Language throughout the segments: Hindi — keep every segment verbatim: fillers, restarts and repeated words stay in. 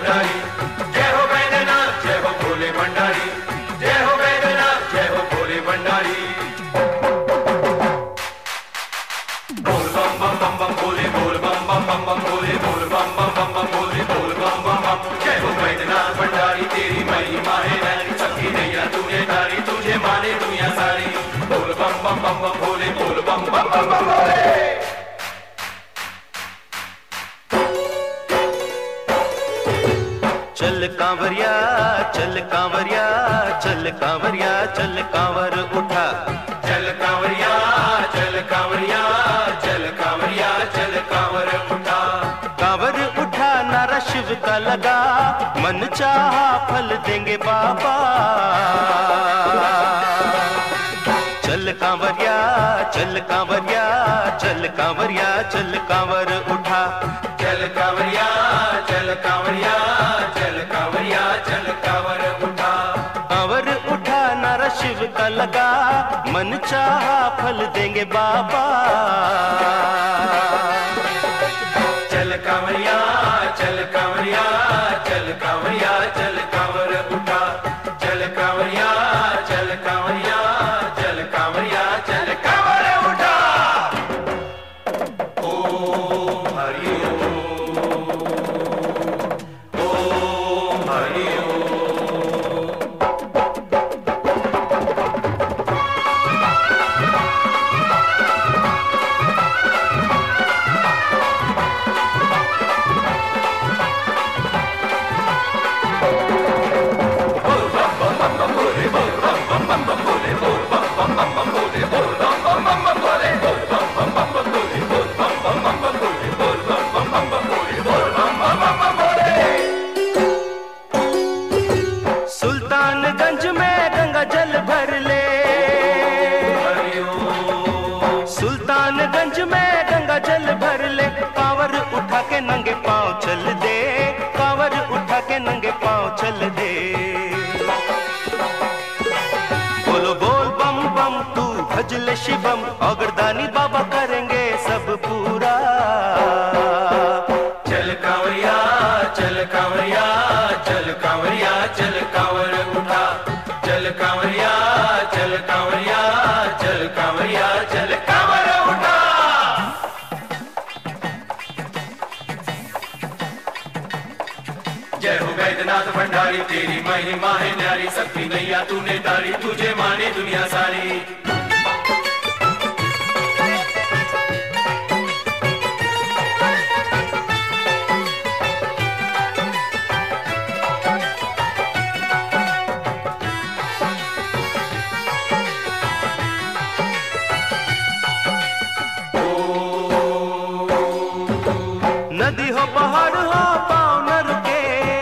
भंडारी, जय हो वैद्यनाथ जय हो भोले भंडारी, जय हो वैद्यनाथ जय हो भोले भंडारी। बोल बम बम बम बम भोले, बोल बम बम बम बम भोले, बोल बम बम बम बम भोले, बोल बम बम बम। जय हो वैद्यनाथ भंडारी तेरी महिमा है न्यारी, सबकी नैया तूने तारी, तुझे माने दुनिया सारी। बोल बम बम बम बम भोले, बोल बम बम बम बम भोले। चल कांवरिया चल कांवरिया चल कांवरिया चल कांवर उठा, चल कांवरिया चल कांवरिया चल कांवरिया चल कांवर उठा। कांवर उठा नारा शिव का लगा, मन चाहा फल देंगे बाबा। चल कांवरिया चल कांवरिया चल कांवरिया चल कांवर उठा, चल कांवरिया चल कांवरिया चल कांवरिया चल कांवर उठा। कांवर उठा नारा शिव का लगा, मन चाहा फल देंगे बाबा। चल कांवरिया चल कांवरिया चल कांवरिया चल कांवर उठा, चल कांवरिया चल कांवरिया चल कांवरिया चल कांवर उठा। ओम हरि ओम, ओम हरि ओम। सुल्तानगंज में गंगा जल भर ले, सुल्तानगंज में गंगा जल भर ले। कांवर उठा के नंगे पांव चल दे, कांवर उठा के नंगे पांव चल दे। बोलो बोल बम बम तू भजल शिवम, औगरदानी बाबा करेंगे सब पूरा। चल कांवरिया चल कांवरिया चल कांवरिया चल कांवर उठा, चल कांवरिया चल कांवरिया चल कांवरिया चल कांवर उठा। जय हो वैद्यनाथ भंडारी तेरी महिमा है न्यारी, सबकी नैया तूने तारी, तुझे माने दुनिया सारी। नदी हो पहाड़ हो पाँव न रुके,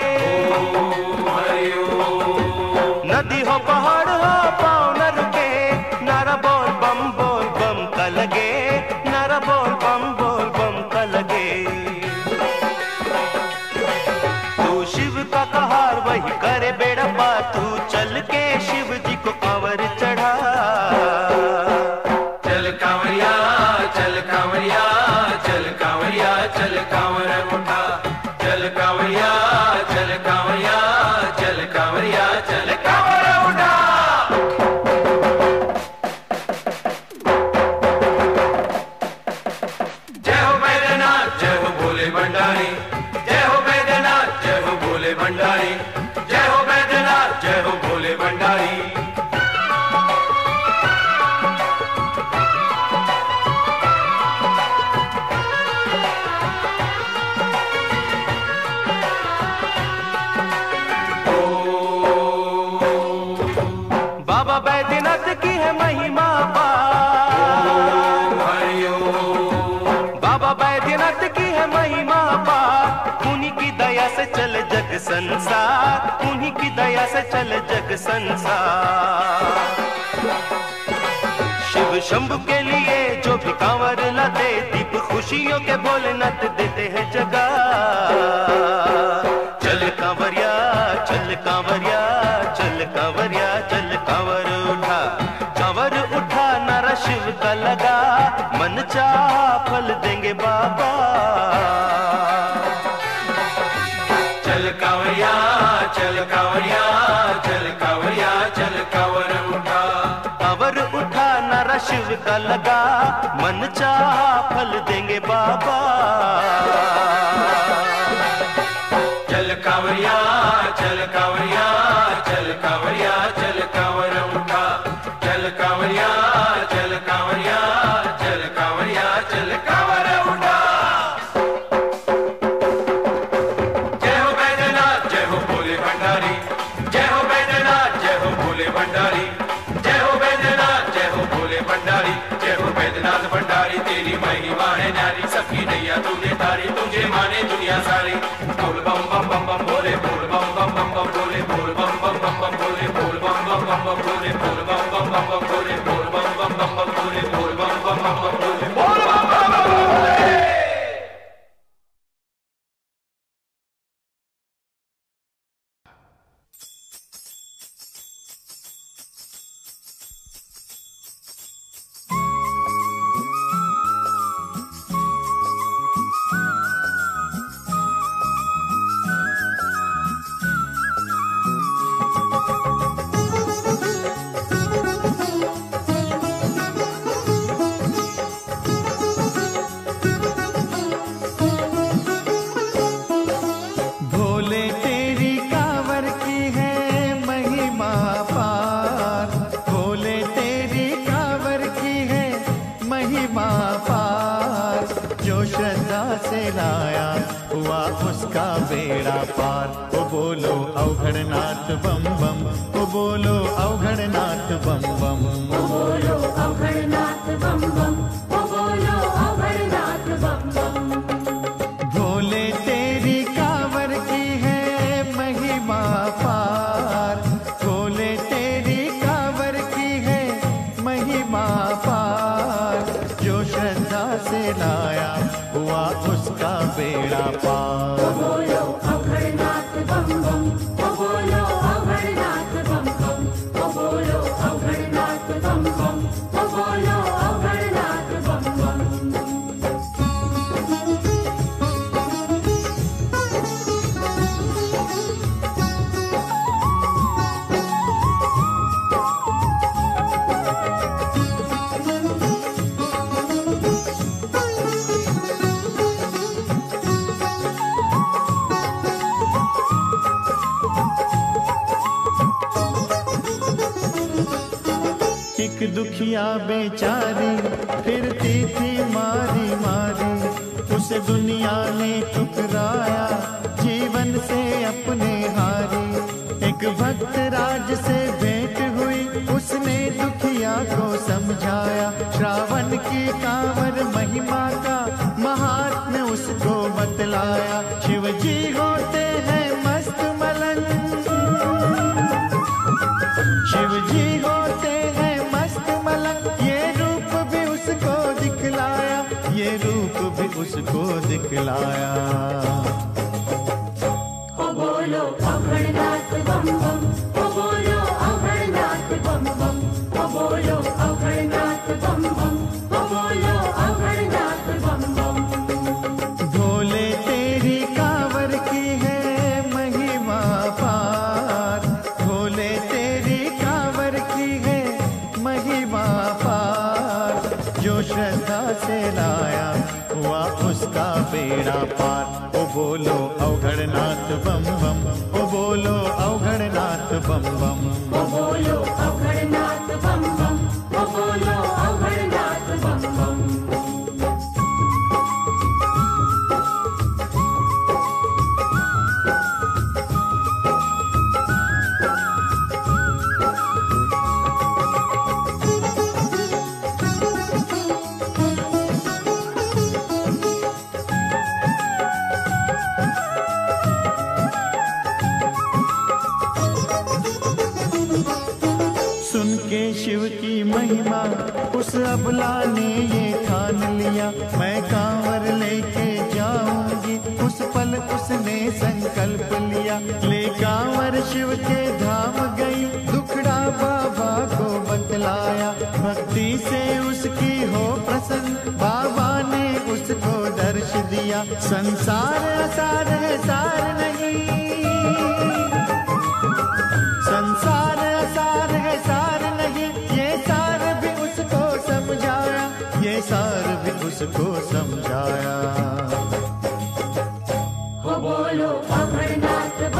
नदी हो पहाड़ हो पाँव न रुके। नारा बोल बम बोल बम का लगे, नारा बोल बम बोल बम का लगे। तू शिव का कहार वही करे बेड़ा पार, तू चल के शिव जी को कांवर चढ़ा। चल कांवरिया चल कांवरिया चल कांवरिया चल कांवर उठा, चल कांवरिया चल कांवरिया चल कांवरिया चल कांवर उठा। जय हो वैद्यनाथ जय हो भोले भंडारी, जय हो वैद्यनाथ जय हो भोले भंडारी, जय हो वैद्यनाथ जय हो भोले भंडारी। बाबा बैद्यनाथ की है महिमा पार, बाबा बैद्यनाथ की है महिमा पार। उन्हीं की दया से चले जग संसार, उन्हीं की दया से चले जग संसार। शिव शंभु के लिए जो भी कांवर लाते, दीप खुशियों के भोलेनाथ देते हैं जगा। चल कांवरिया चल कांवरिया चल कांवरिया चल कांवर उठा, कांवर उठा नारा शिव का लगा, मन चाहा फल देंगे बाबा। चल कांवरिया शिव का लगा, मन चाहा फल देंगे बाबा। चल कांवरिया चल कांवरिया चल कांवरिया चल कांवर उठा, चल कांवरिया चल कांवरिया चल कांवरिया चल कांवर उठा। जय हो बैद्यनाथ जय हो भोले भंडारी, जय हो बैद्यनाथ जय हो भोले भंडारी, जय हो बैद्यनाथ जय हो भोले भंडारी, जय हो बैद्यनाथ भंडारी तेरी महिमा है न्यारी, सबकी नैया तूने तारी, तुझे माने दुनिया सारी। बोल बम बम बम बम भोले बोल बम बम बम बम भोले बोल बम बम बम बम भोले बोल बम बम बम बम भोले बोल बम बम बम बम भोले बोल बम बम बम बम भोले बोल बम बम बम बम भोले बोल बम बम बम भोले। दुखिया बेचारी फिरती थी मारी मारी, उसे दुनिया ने ठुकराया जीवन से अपने हारी। एक भक्त राज से भेंट हुई उसने दुखिया को समझाया, श्रावण की कांवर महिमा का महात्म्य उसको बतलाया। शिव जी होते हैं मस्त मलन, शिव जी होते हैं ये रूप भी उसको दिखलाया, ये रूप भी उसको दिखलाया। ओ बोलो अघड़नाथ बम बम, ओ बोलो अघड़नाथ बम बम, ओ बोलो अघड़नाथ बम बम, ओ बोलो अघड़नाथ बम बम। भोले तेरी कांवर की है महिमा पार, भोले तेरी कांवर की है महिमा पार, जो श्रद्धा से लाया हुआ उसका बेड़ा पार। ओ बोलो अवघड़नाथ बम बम, ओ बोलो अवघड़नाथ बम बम, ओ बोलो अवघड़नाथ बम बम, ओ बोलो अवघड़नाथ बम बम। सुन के शिव की महिमा उस अबला ने ये ठान लिया, मैं कांवर लेके जाऊंगी। उस पल उसने संकल्प लिया, ले कांवर शिव के धाम गई, दुखड़ा बाबा को बतलाया। भक्ति से उसकी हो प्रसन्न, बाबा ने उसको दर्श दिया। संसार असार है सार नहीं, संसार असार है सार नहीं, ये सार भी उसको समझ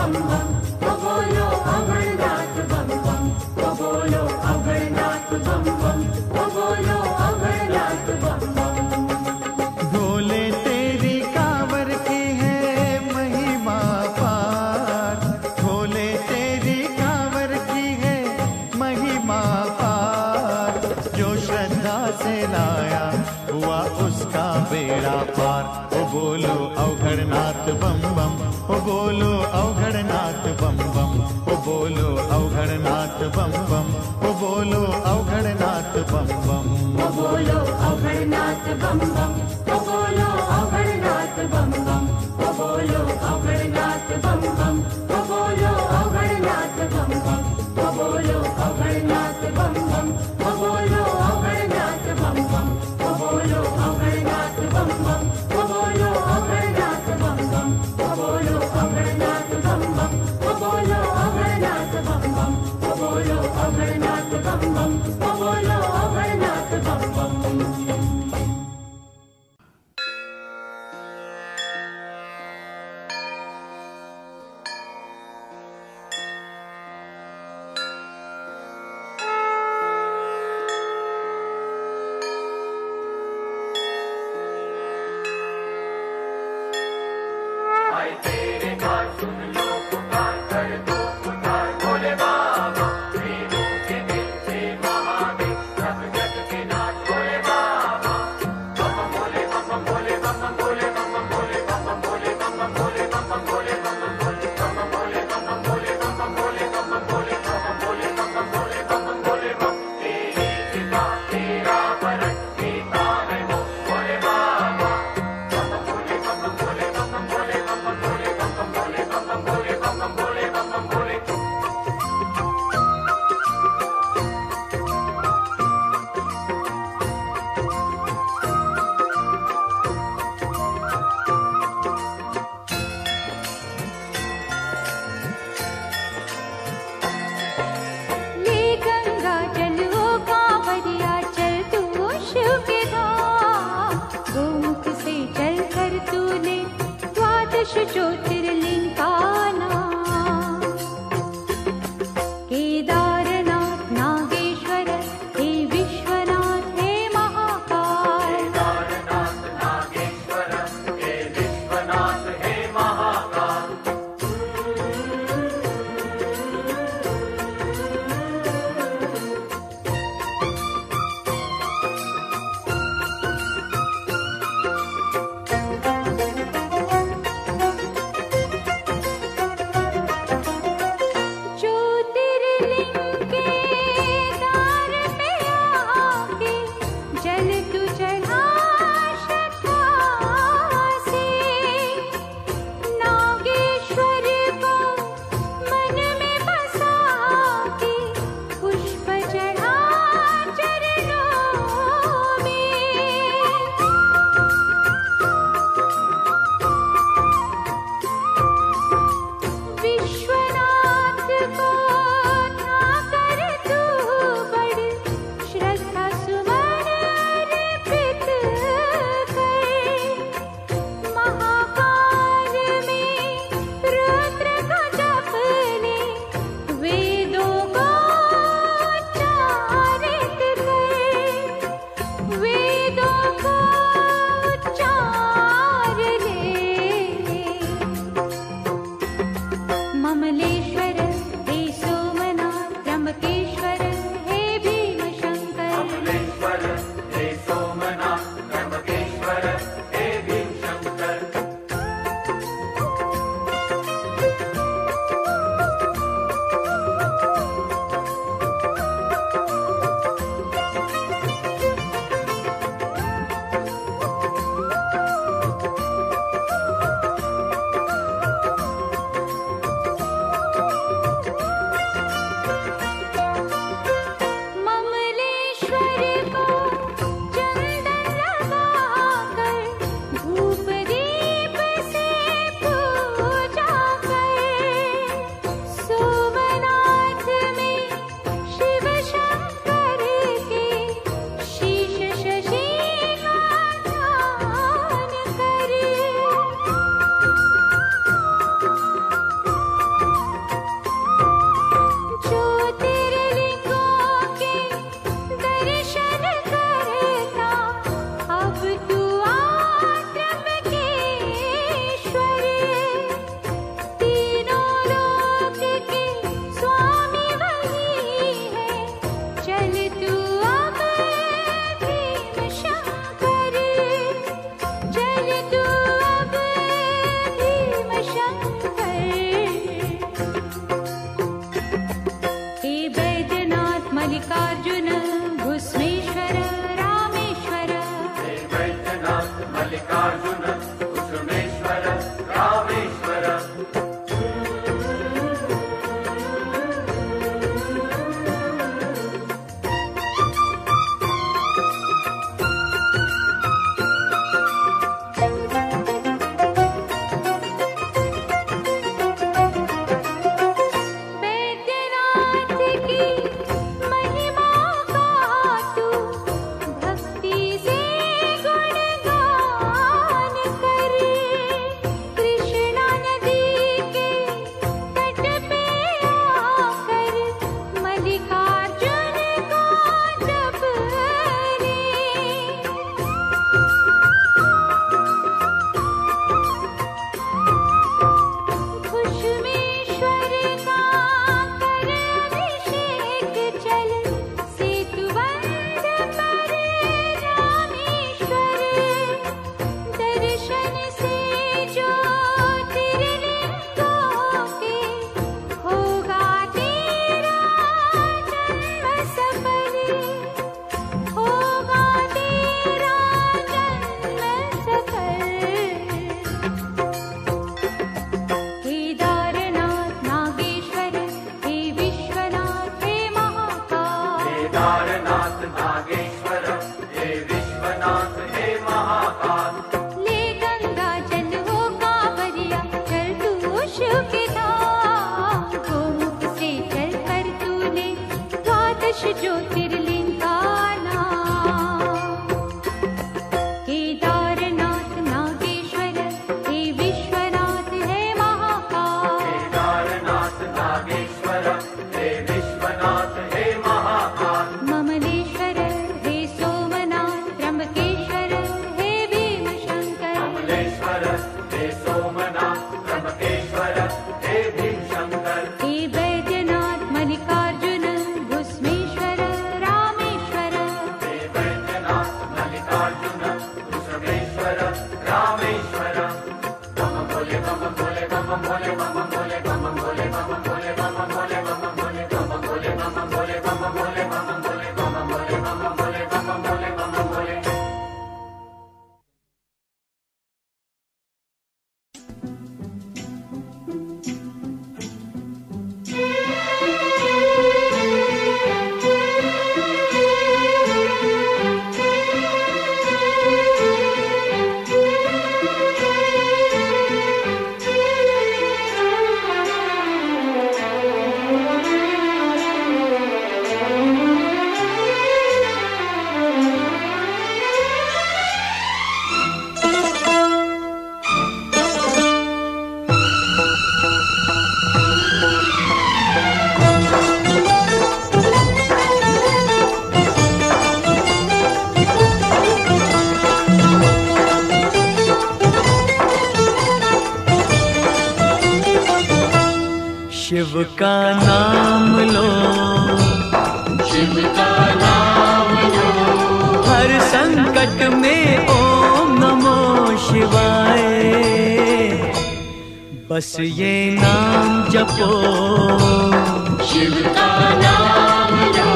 बम बम ओ बोलो अभड़नाथ बम बम ओ बोलो अभड़नाथ बम बम ओ बोलो अभड़नाथ बम बम। भोले तेरी कांवर की है महिमा पार, भोले तेरी कांवर की है महिमा पार, जो श्रद्धा से लाया हुआ उसका बेड़ा पार। ओ बोलो अवघड़नाथ बम बम ओ बोलो अवघड़नाथ बम बम ओ बोलो अवघड़नाथ बम बम ओ बोलो अवघड़नाथ बम बम। ओ बोलो अभड़नाथ बम बम ओ बोलो अभड़नाथ बम बम ओ बोलो अभड़नाथ बम बम ओ बोलो अभड़नाथ बम बम ओ बोलो अभड़नाथ बम बम ओ बोलो अभड़नाथ बम बम ओ बोलो अभड़नाथ बम बम ओ बोलो अभड़नाथ बम बम ओ बोलो अभड़नाथ बम बम ओ बोलो अभड़नाथ बम बम ओ बोलो अभड़नाथ बम बम ओ बोलो अभड़नाथ बम बम। आए तेरे घर सुन लो पुकार कर दो पुकार भोले बाबा, देवों के दिल से महादेव सब जग के नाथ भोले बाबा। बम बम भोले बम बम भोले बम बम भोले बम बम भोले बम बम भोले बम बम भोले बम बम भोले बम बम भोले बम बम भोले बम बम भोले बम बम भोले बम बम भोले बम बम भोले बम बम भोले बम बम भोले बम। तेरी कृपा तेरा वरन देता है वो भोले बाबा। बम बम भोले बम बम भोले बम बम भोले बम बम भोले बम बम भोले बम बम भोले बम बम भोले बम बम भोले। ले गंगा जल ओ कांवरिया चल तू शिव के धाम, गोमुख से चल कर तूने द्वादश ज्योतिर्लिंग का नाम। केदारनाथ नागेश्वर हे विश्वनाथ हे महाकाल, केदारनाथ नागेश्वर हे विश्वनाथ हे महाकाल। शिव का नाम लो, शिव का नाम लो, हर संकट में ओम नमो शिवाय। बस ये नाम जपो, शिव का नाम लो,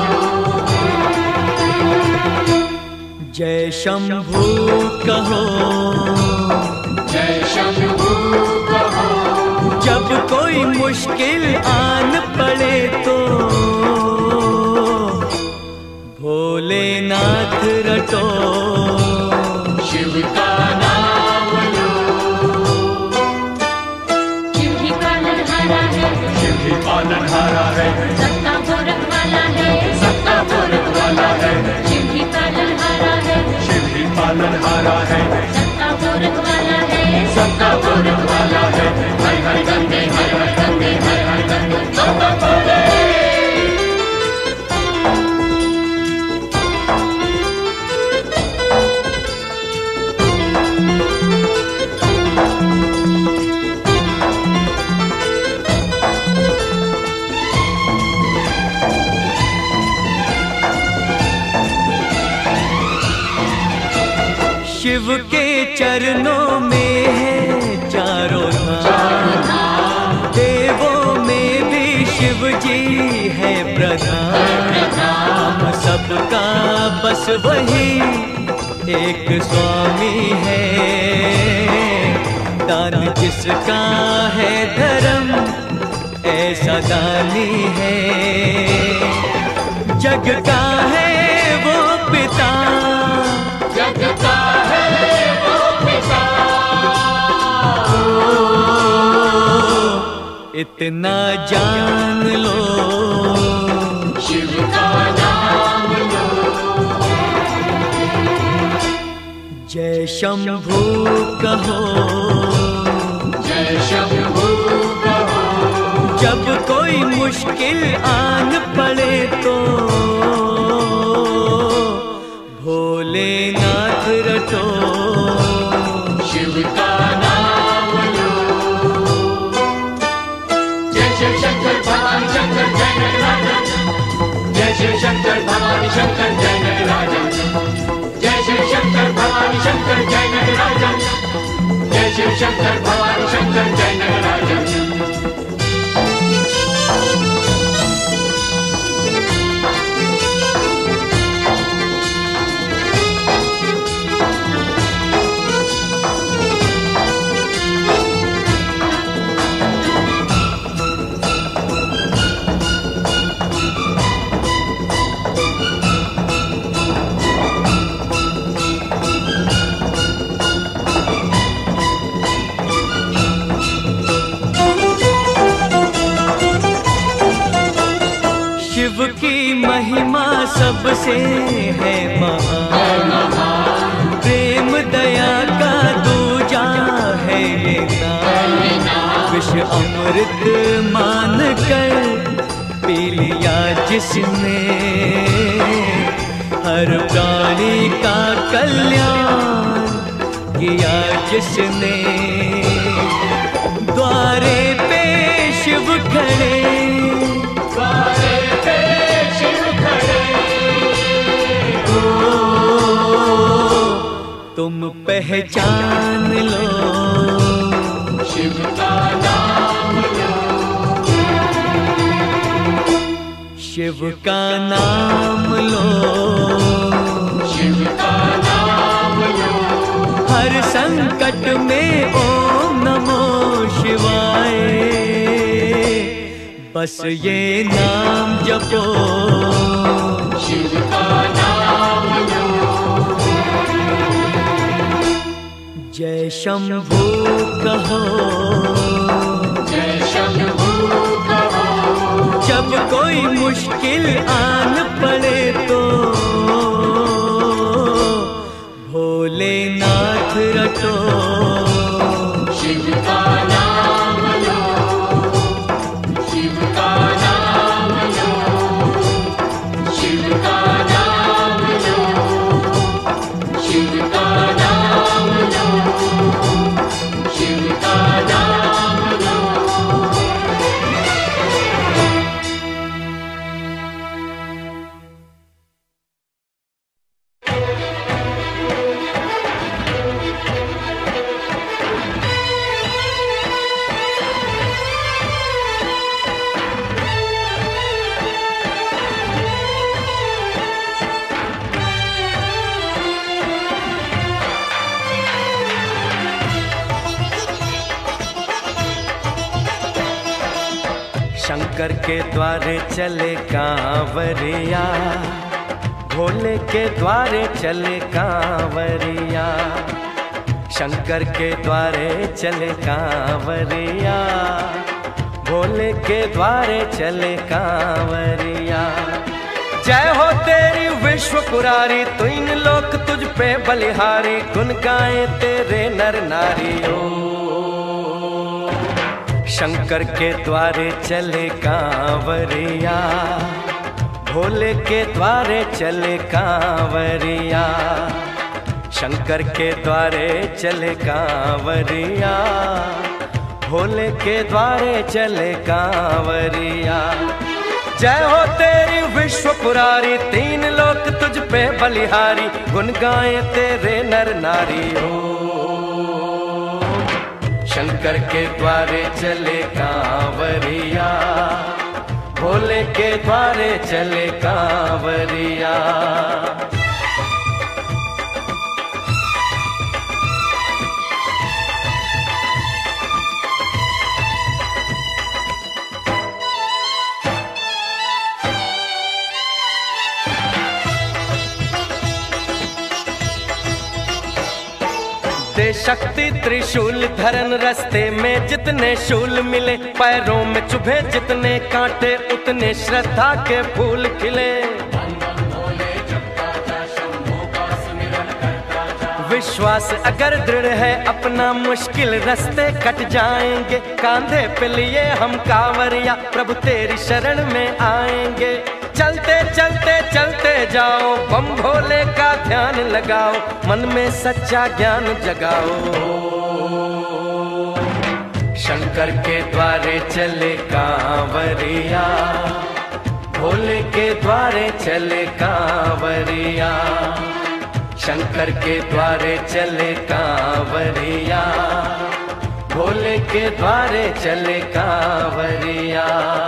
जय शंभू कहो, जय शंभू कहो। जब कोई मुश्किल आन पड़े तो भोलेनाथ रटो, शिव का नाम लो। शिव ही पालनहारा है, शिव ही पालनहारा है, सबका गोरख वाला है, सबका गोरख वाला है। शिव ही पालनहारा है, शिव ही पालनहारा है, सबका गोरख वाला है, सबका गोरख वाला है। हर हर गंगे, हर हर गंगे, हर हर गंगे, बम बम भोले। शिव के चरणों में है चारों धाम, देवों में भी शिव जी है प्रधान। हम सबका बस वही एक स्वामी है, दान जिसका है धर्म ऐसा दानी है। जग का है वो पिता, जग का है वो पिता, इतना जान लो, शिव का नाम लो। जय शंभू कहो, जय शंभू कहो। जब कोई मुश्किल आन पड़े तो भोलेनाथ रटो, शिव का नाम लो। जय शिव शंकर भवानी शंकर जय नटराजन, जय शिव शंकर भवानी शंकर जय नटराजन, जय शिव शंकर भवानी शंकर जय नटराजन, जय शिव शंकर भवानी शंकर जय नटराजन। शिव की महिमा सबसे है महान, प्रेम दया का दूजा है ये नाम। विष अमृत मान कर पी लिया जिसने, हर प्राणी का कल्याण किया जिसने। द्वारे पे शिव खड़े, तुम पहचान लो, शिव शिव का नाम लो, शिव का नाम लो, हर संकट में ओम नमो शिवाय, बस ये नाम जपो, शिव का नाम लो। जय शंभू कहो, जय शंभू कहो, जब कोई मुश्किल आन पड़े तो भोलेनाथ रटो, शिव का नाम लो, शिव का नाम लो, शिव का नाम लो, शिव का नाम लो, शिव का नाम लो। शंकर के द्वारे चले कांवरिया, भोले के द्वारे चले कांवरिया, शंकर के द्वारे चले कांवरिया, भोले के द्वारे चले कांवरिया। जय हो तेरी विश्व पुरारी, तीन लोक तुझ पे बलिहारी, गुन गाए तेरे नर नारी। ओ शंकर के द्वारे चले कांवरिया, भोले के द्वारे चले कांवरिया, शंकर के द्वारे चले कांवरिया, भोले के द्वारे चले कांवरिया। जय हो तेरी विश्व पुरारी, तीन लोक तुझ पे बलिहारी, गुन गाए तेरे नर नारी। हो शंकर के द्वारे चले कांवरिया, भोले के द्वारे चले कांवरिया। दे शक्ति त्रिशूल धरन, रस्ते में जितने शूल मिले, पैरों में चुभे जितने कांटे, उतने श्रद्धा के फूल खिले। विश्वास अगर दृढ़ है अपना, मुश्किल रास्ते कट जाएंगे, कांधे पे लिए हम कांवरिया, प्रभु तेरी शरण में आएंगे। चलते चलते चलते जाओ, बम भोले का ध्यान लगाओ, मन में सच्चा ज्ञान जगाओ। शंकर के द्वारे चले कांवरिया, भोले के द्वारे चले कांवरिया, शंकर के द्वारे चले कांवरिया, भोले के द्वारे चले कांवरिया।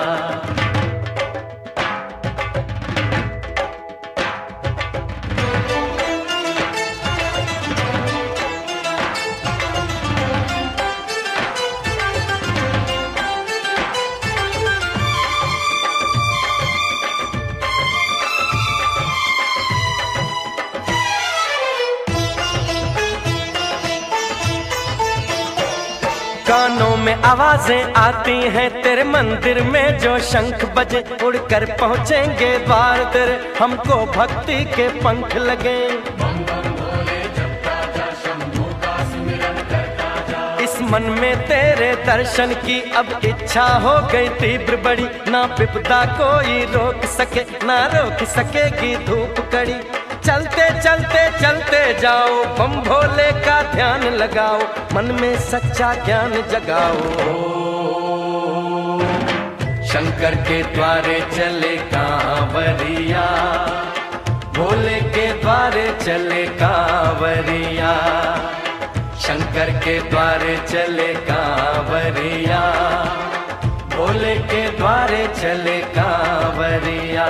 कानों में आवाजें आती हैं तेरे मंदिर में, जो शंख बजे उड़कर पहुँचेंगे द्वार तेरे, हमको भक्ति के पंख लगे। इस मन में तेरे दर्शन की अब इच्छा हो गई तीव्र बड़ी, ना विपदा कोई रोक सके, ना रोक सकेगी धूप कड़ी। चलते चलते चलते जाओ, बम भोले का ध्यान लगाओ, मन में सच्चा ज्ञान जगाओ। शंकर के द्वारे चले कांवरिया, भोले के द्वारे चले कांवरिया, शंकर के द्वारे चले कांवरिया, भोले के द्वारे चले कांवरिया। कांवरिया।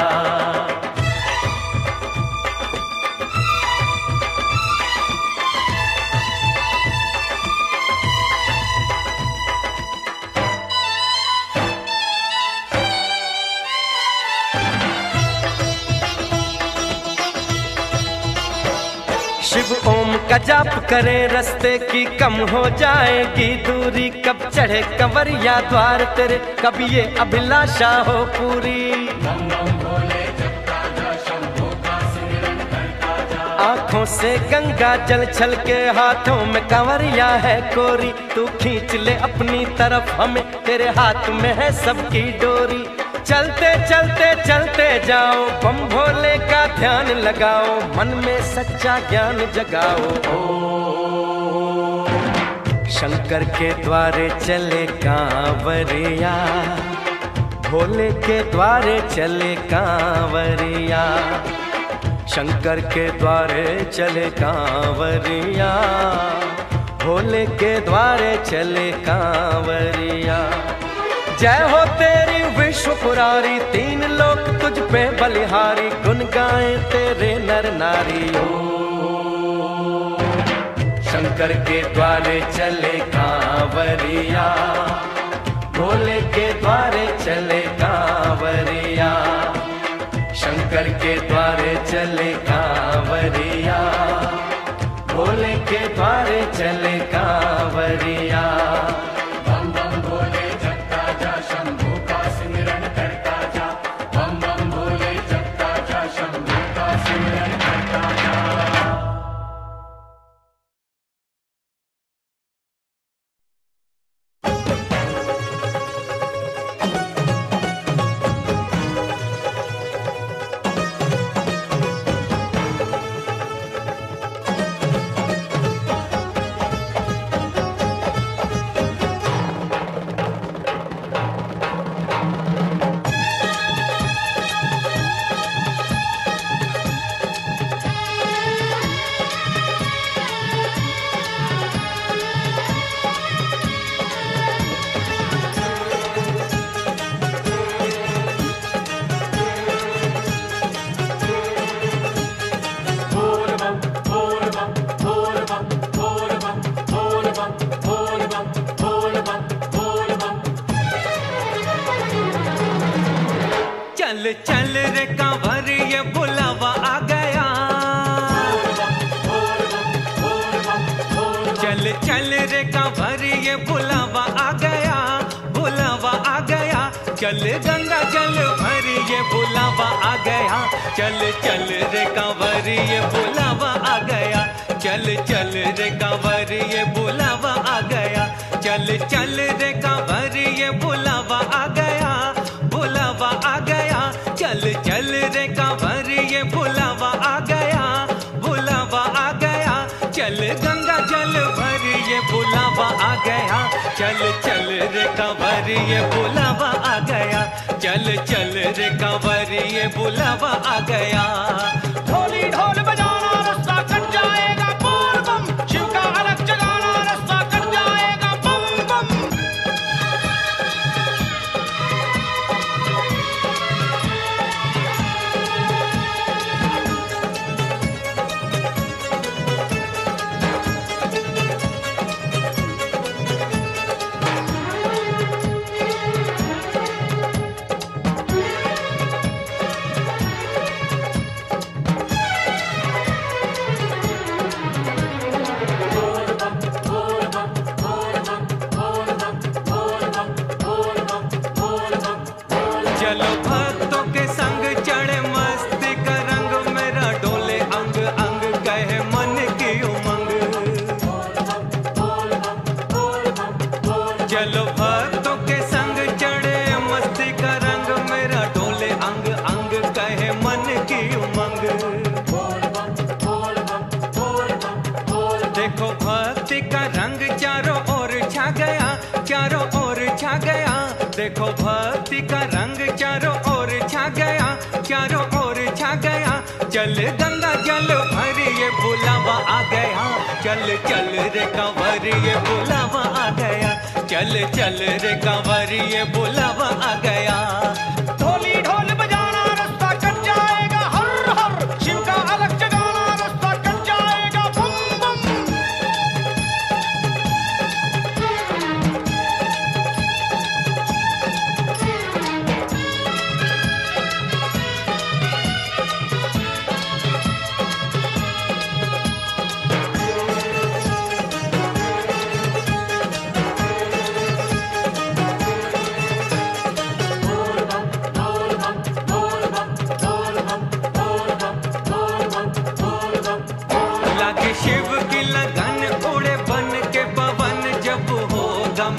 शिव ओम का जाप करे रास्ते की कम हो जाएगी दूरी, कब चढ़े कंवरिया द्वार तेरे कब ये अभिलाषा हो पूरी। आँखों से गंगा जल छलके हाथों में कंवरिया है कोरी, तू खींच ले अपनी तरफ हमें तेरे हाथ में है सबकी डोरी। चलते चलते चलते जाओ बम भोले का ध्यान लगाओ, मन में सच्चा ज्ञान जगाओ। ओ शंकर के द्वारे चले कांवरिया, भोले के द्वारे चले कांवरिया, शंकर के द्वारे चले कांवरिया, भोले के द्वारे चले कांवरिया। जय हो तेरी विश्व पुरारी, तीन लोक तुझ पे बलिहारी, गुन गाएं तेरे नर नारी। ओ शंकर के द्वारे चले कांवरिया, भोले के द्वारे चले कांवरिया, शंकर के द्वारे चले कांवरिया, भोले के द्वारे चले कांवरिया। चल चल रे कांवर ये बुलावा आ गया, चल चल रे कांवर ये बुलावा आ गया, बुलावा आ गया। चल गंगा जल भर ये बुलावा आ गया, चल चल रे कांवर ये बुलावा आ गया, चल चल रे कांवर ये बुलावा आ गया, चल चल रे कांवर ये बुलावा आ गया, बुलावा आ गया। चल चल रे कांवर ये बुलावा आ गया, बुलावा आ गया। चल गंगा जल भर ये बुलावा आ गया, चल चल रे कांवर ये बुलावा आ गया, चल चल रे कांवर ये बुलावा आ गया। ढोली ढोल बजाना रास्ता कट जाएगा बोल बम, शिव का अलग जगाना रास्ता कट जाएगा बम बम। चलो भक्तों के संग चढ़े मस्ती का रंग, मेरा डोले अंग अंग कहे मन की उमंग। चलो भक्तों के संग चढ़े मस्ती का रंग, मेरा डोले अंग अंग कहे मन की उमंग। देखो भक्ति का रंग चारों ओर छा गया, चारों ओर छा गया। देखो भक्ति का रंग चारों ओर छा गया, चारों ओर छा गया। चल गंगा जल भर ये बुलावा आ गया, चल चल रे कांवर ये बुलावा आ गया, चल चल रे कांवर ये बुलावा आ गया। ढोली ढोल बजा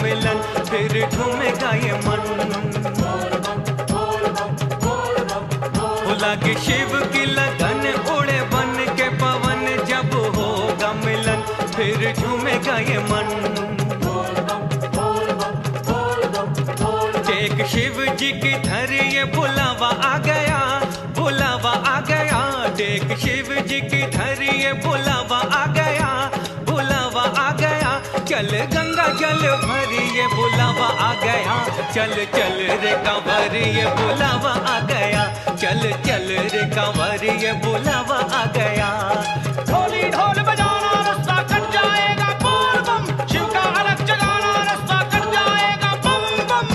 मिलन फिर झूमेगा ये मन। लागे शिव की लगन उड़े बन के पवन जब होगा मिलन फिर झूमेगा ये मन। टेक शिव जी की धर ये बुलावा आ गया, बुलावा आ गया। टेक शिव जी की धर ये बुलावा आ गया, बुलावा आ गया। चल गंगा जल भरी ये बुलावा आ गया, चल चल रे कंवर ये बुलावा आ गया, चल चल रे कंवर ये बुलावा आ गया। ढोली ढोल बजाना रास्ता कट जाएगा बोल बम, शिव का अलग जगाना रास्ता कट जाएगा बम बम।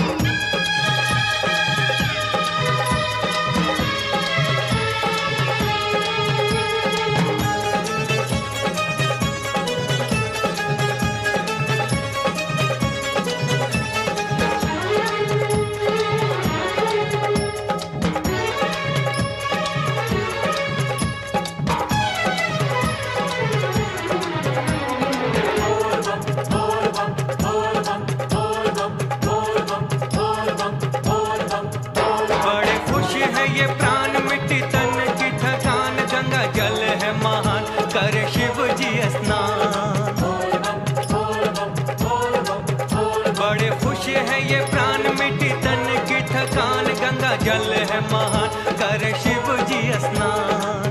जल है महान कर शिव जी स्नान।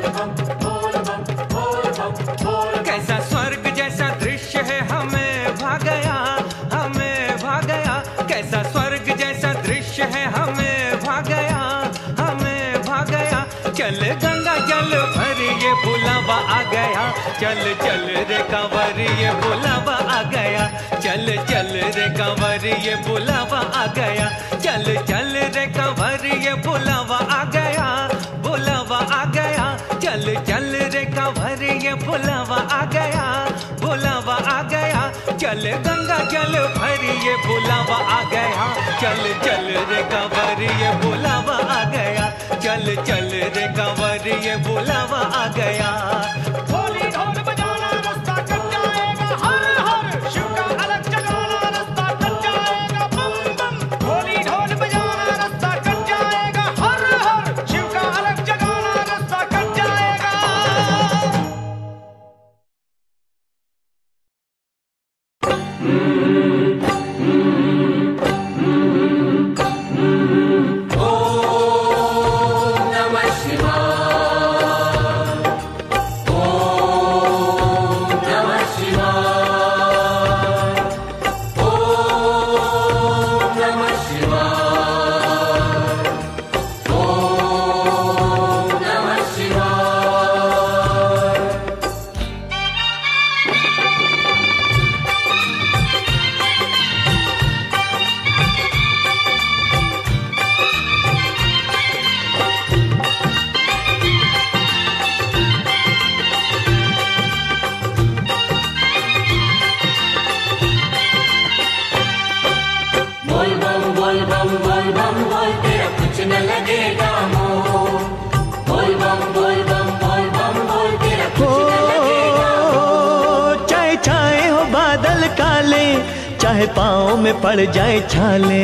कैसा स्वर्ग जैसा दृश्य है हमें भा गया, हमें भा गया। कैसा स्वर्ग जैसा दृश्य है हमें भा गया, हमें भा गया। चल गंगा जल भरी ये बुलावा आ गया, चल चल रे कंवर ये बुलावा आ गया, चल चल रे कंवर ये बुलावा आ गया, चल चल रे कंवर ये बुलावा आ गया, बुलावा आ गया। चल चल रे कंवर ये बुलावा आ गया, बुलावा आ गया। चल गंगा जल भरी ये बुलावा आ गया, चल चल रे कंवर ये बुलावा आ गया, चल चल रे कंवर ये बुलावा आ गया। ढोली ढोल बजाना रास्ता कट जाएगा हर हर, शिव का अलग जगाना रास्ता कट जाएगा बम बम। ढोली ढोल बजाना रास्ता कट जाएगा हर हर, शिव का अलग जगाना रास्ता कट जाएगा। चाहे पाँव में पड़ जाए छाले,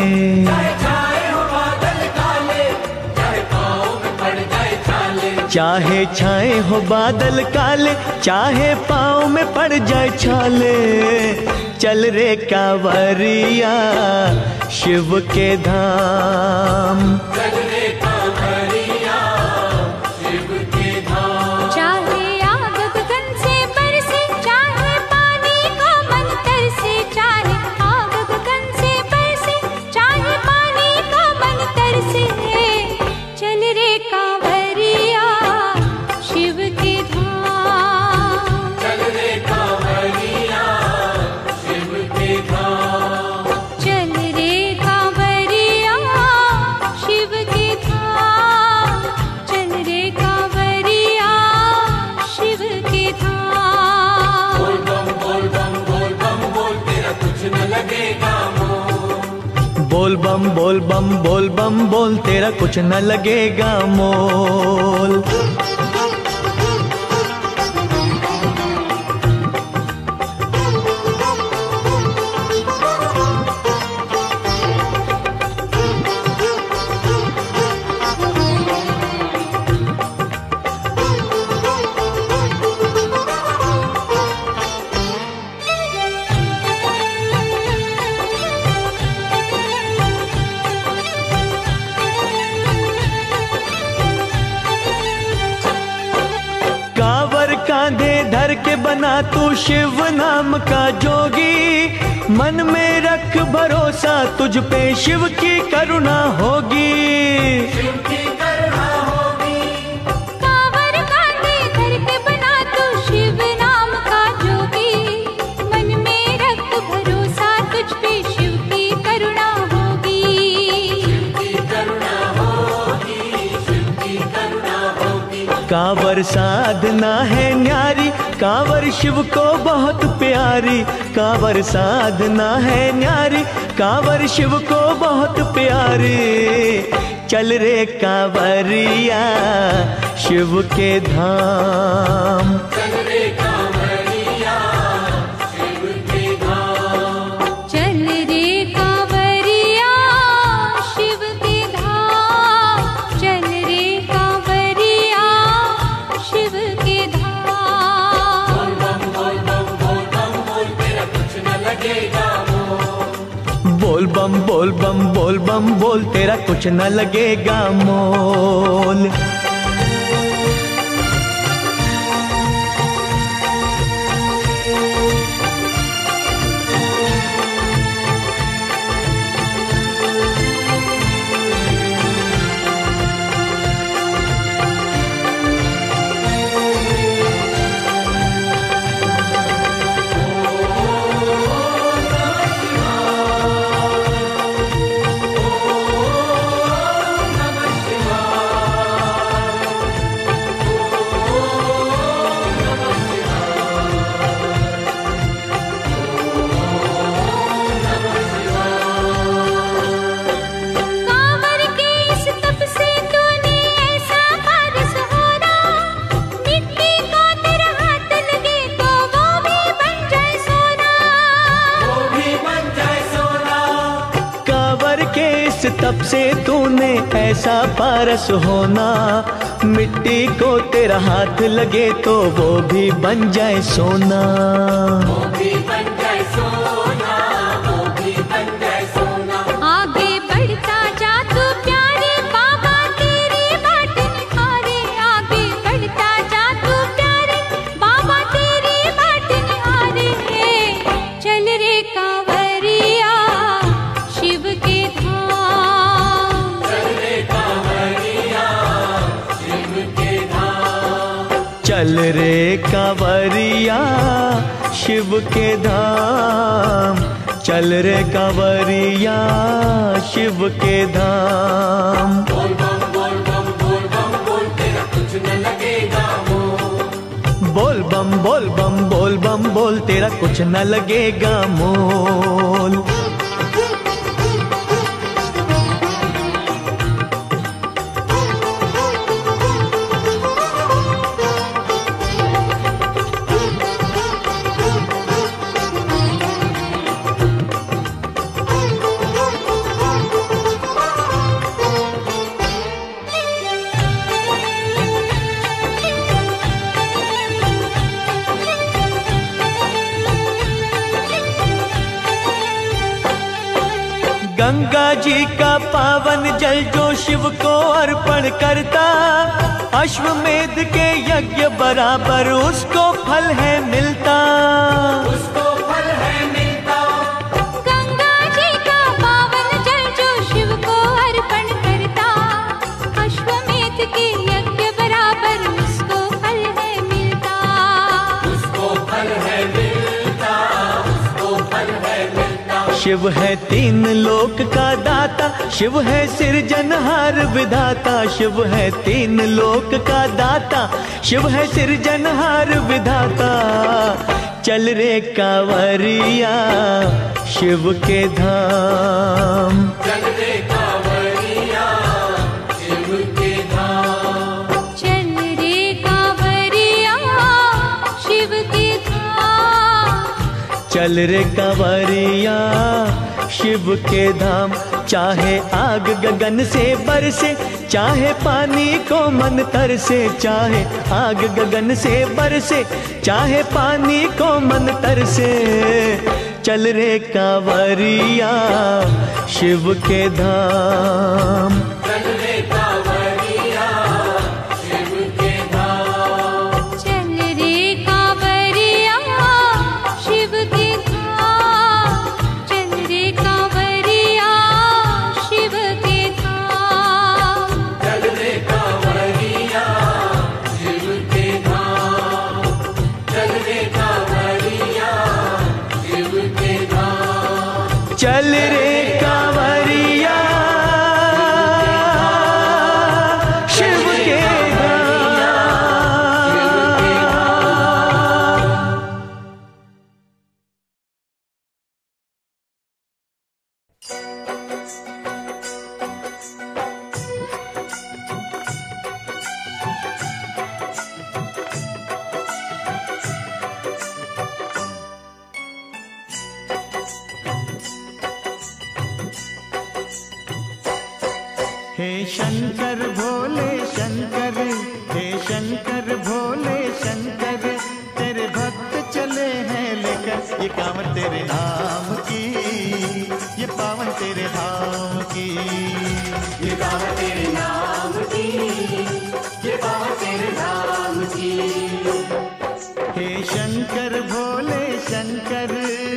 चाहे छाए हो बादल काले, चाहे पाँव में पड़ जाए छाले। चल रे कांवरिया शिव के धाम, चल रे कांवरिया शिव के धाम। चाहे आग गगन से बरसे, चाहे पानी का मंतर से, चाहे आग गगन से बरसे, चाहे पानी का मंतर से। चल रे कांवरिया शिव के धाम, चल रे कांवरिया शिव के धाम। चल रे कांवरिया शिव के धाम, चल रे कांवरिया शिव के धाम। बोल बम बोल बम बोल बम बोल, तेरा कुछ न लगेगा मोल। बोल बम बोल बम बोल बम बोल, तेरा कुछ न लगेगा मोल। के बना तू शिव नाम का जोगी, मन में रख भरोसा तुझ पे शिव की करुणा होगी। शिव की करुणा होगी। कांवर कांधे धर के बना तू शिव नाम का जोगी, मन में रख भरोसा तुझ पे शिव की करुणा होगी। शिव की करुणा होगी, शिव की करुणा होगी। कांवर साधना है न्यारी, कांवर शिव को बहुत प्यारी। कांवर साधना है न्यारी, कांवर शिव को बहुत प्यारी। चल रे कांवरिया शिव के धाम, चल रे कांवरिया शिव के धाम, चल रे कांवरिया शिव के धाम, चल रे कांवरिया शिव के धाम। बोल बम बोल बम बोल बम बोल तेरा कुछ न लगेगा मोल। बोल बम बोल बम बोल बम बोल तेरा कुछ न लगेगा मोल। कांवर के इस तप से तूने ऐसा पारस होना, मिट्टी को तेरा हाथ लगे तो वो भी बन जाए सोना, वो भी बन जाए सोना। कांवर के इस तप से तूने ऐसा पारस होना, मिट्टी को तेरा हाथ लगे तो वो भी बन जाए सोना। वो भी बन जाए सोना, वो भी बन जाए सोना। आगे बढ़ता जा तू प्यारे बाबा तेरी बाट निहारे, आगे बढ़ता जा तू प्यारे बाबा तेरी बाट निहारे। चल रे कांवरिया शिव के धाम, चल रे कांवरिया शिव के धाम, चल रे कांवरिया शिव के धाम, चल रे कांवरिया शिव के धाम। बोल बम बोल बम बोल बम बोल तेरा कुछ न लगेगा मोल। बोल बम बोल बम बोल बम बोल तेरा कुछ न लगेगा मोल। गंगा जी का पावन जल जो शिव को अर्पण करता, अश्वमेध के यज्ञ बराबर उसको फल है मिलता, उसको फल है मिलता। गंगा जी का पावन जल जो शिव को अर्पण करता, अश्वमेध के यज्ञ बराबर उसको फल है मिलता, उसको फल है मिलता, उसको फल है मिलता। शिव है तीन लोक का दाता, शिव है सिरजनहार विधाता, शिव है तीन लोक का दाता, शिव है सिरजनहार विधाता। चल रे कांवरिया शिव के धाम, चल रे कांवरिया शिव के धाम, चल रे कांवरिया शिव के धाम, चल रे कांवरिया शिव के धाम। चाहे आग गगन से बरसे, चाहे पानी को मन तरसे, चाहे आग गगन से बरसे, चाहे पानी को मन तरसे। चल रे कांवरिया शिव के धाम, चल रे कांवरिया शिव के धाम, चल रे कांवरिया चल रे कांवरिया शिव के हे शंकर भोले शंकर, हे शंकर भोले शंकर, तेरे भक्त चले हैं लेकर ये कांवर तेरे नाम की, ये पावन तेरे धाम की, ये कांवर तेरे नाम की, ये पावन तेरे नाम की। हे शंकर भोले शंकर,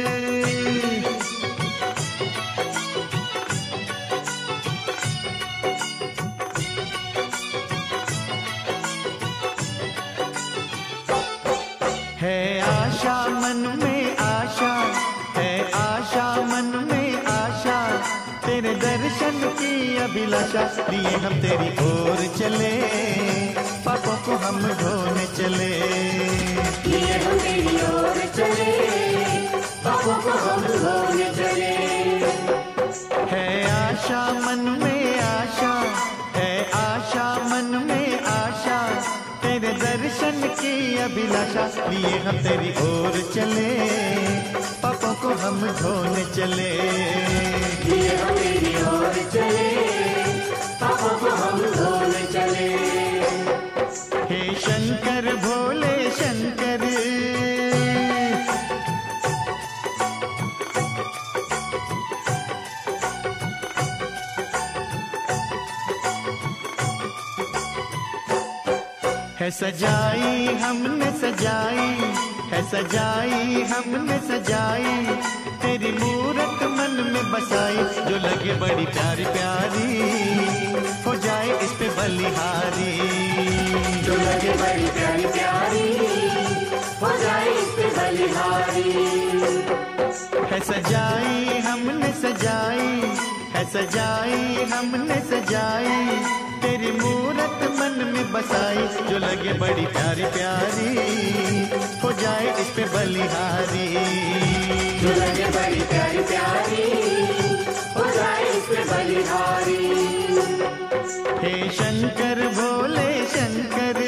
है आशा मन में आशा, है आशा मन में आशा, तेरे दर्शन की अभिलाषा लिए हम तेरी ओर चले, पापों को हम धोने चले, लिए हम तेरी ओर चले, पापों को हम धोने चले। है आशा मन में आशा, है आशा मन में आशा, तेरे दर्शन की अभिलाषा लिए हम तेरी ओर चले, पापों को हम धोने चले, लिए हम तेरी ओर चले, पापों को हम धोने चले। हे शंकर भोले शंकर, है सजाई हमने सजाई, है सजाई हमने सजाई, तेरी मूरत मन में बसाई, जो लगे बड़ी प्यारी प्यारी, हो जाए इस पे बलिहारी, जो लगे बड़ी प्यारी प्यारी, हो जाए इस पे बलिहारी। है सजाई हमने सजाई, है सजाई हमने सजाई, तेरी मूरत मन में बसाई, जो लगे बड़ी प्यारी प्यारी, हो जाए इस पे बलिहारी, जो लगे बड़ी प्यारी प्यारी, हो जाए इस पे बलिहारी। हे शंकर भोले शंकर,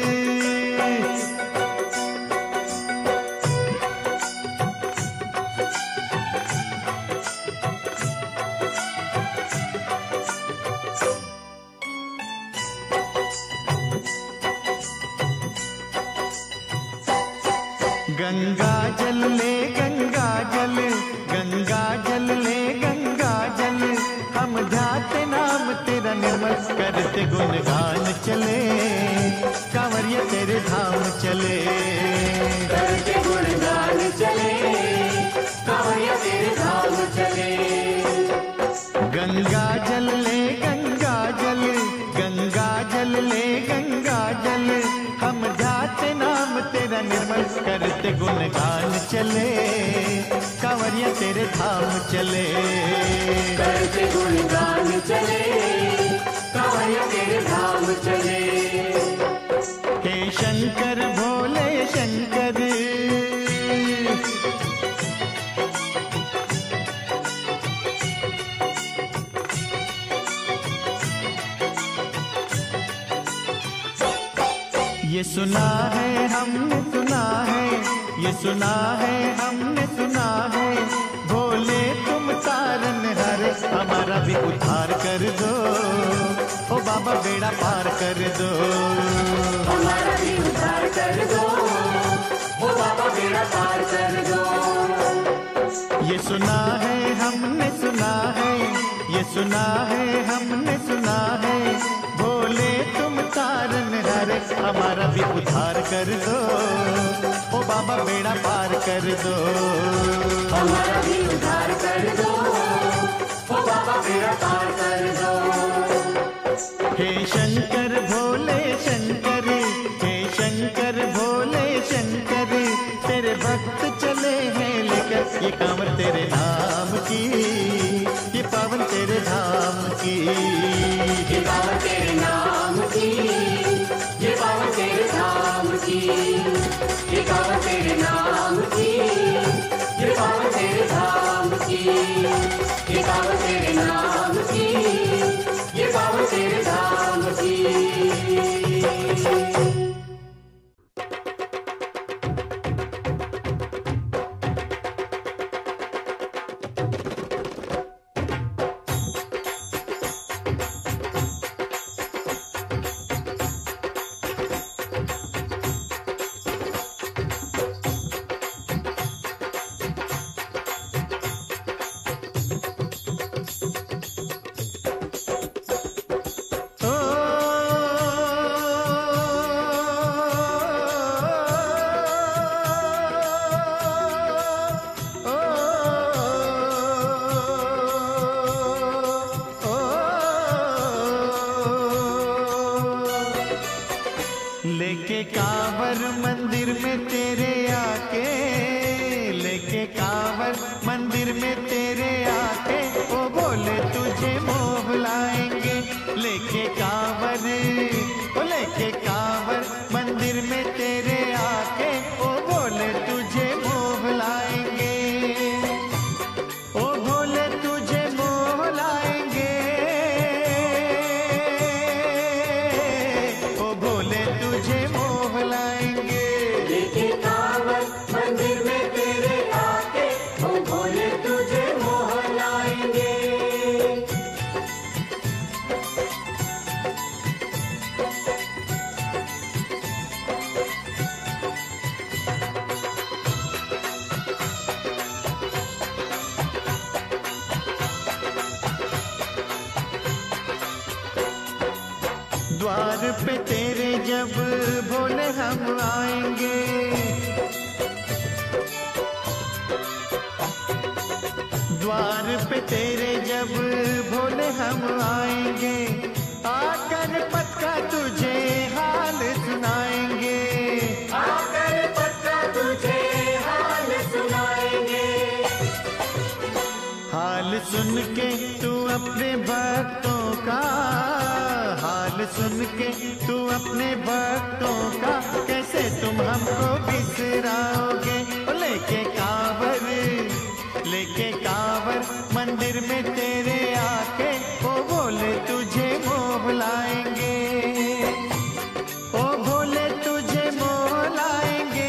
गंगा जल ले गंगा जल, गंगा जल ले गंगा जल, हम ध्याते नाम तेरा निर्मल, करते गुणगान चले, कांवरिया तेरे धाम चले, करते गुणगान चले, कांवरिया तेरे धाम चले। गंगा जल ले गंगा जल, गंगा जल ले गंगा जल, हम ध्याते नाम तेरा निर्मल, करते गुणगान चले, कांवरिया तेरे धाम चले, करते गुणगान चले, कांवरिया तेरे धाम चले। हे शंकर भोले शंकर, ये सुना है हमने सुना है, ये सुना है हमने सुना है, भोले तुम तारन हारे, हमारा भी उद्धार कर दो, ओ बाबा बेड़ा पार कर दो, हमारा भी उद्धार कर दो, ओ बाबा बेड़ा पार कर दो। ये सुना है हमने सुना है, ये सुना है हमने सुना है, भोले तुम तारन हारे, हमारा भी उद्धार कर दो, ओ बाबा बेड़ा पार कर दो, हमारा भी उद्धार कर दो, ओ बाबा बेड़ा पार कर दो। हे शंकर भोले शंकर, हे शंकर भोले शंकर, तेरे भक्त चले हैं लेकर ये कांवर तेरे नाम की, की। ये पावन तेरे नाम की, ये पावन तेरे धाम की, ये पावन तेरे नाम की, ये पावन तेरे धाम की, ये पावन तेरे नाम की, ये पावन तेरे धाम की। लेके कांवर मंदिर में तेरे आके, लेके कांवर मंदिर में तेरे आके, ओ बोले तुझे मोह लाएंगे। लेके कांवर, ओ लेके कांवर मंदिर में तेरे आके, ओ बोले तुझे मोह लाएंगे, ओ बोले तुझे मोह लाएंगे, ओ बोले तुझे मोह लाएंगे। लेके कांवर मंदिर में तेरे आके, ओ बोले तुझे मोह लाएंगे। द्वार पे तेरे जब बोले हम आएंगे, द्वार पे तेरे जब बोले हम आएंगे, आकर पक्का तुझे हाल सुनाएंगे, आकर पक्का तुझे हाल सुनाएंगे। हाल सुन के तू अपने भक्तों का, हाल सुन के तू अपने भक्तों का, कैसे तुम हमको बिसराओगे। लेके कांवर, लेके कांवर मंदिर में तेरे आके, ओ बोले तुझे मोह लाएंगे, ओ बोले तुझे मोह लाएंगे,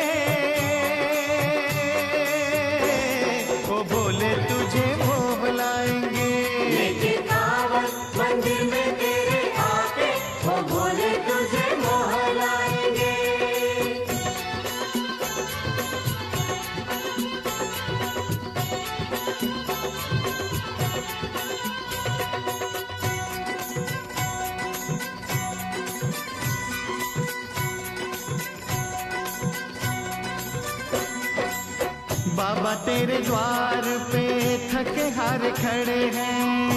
ओ बोले तुझे मोह लाएंगे। लेके कांवर मंदिर में तेरे आके, ओ बोले तुझे मोह लाएंगे। बाबा तेरे द्वार पे थके हार खड़े हैं,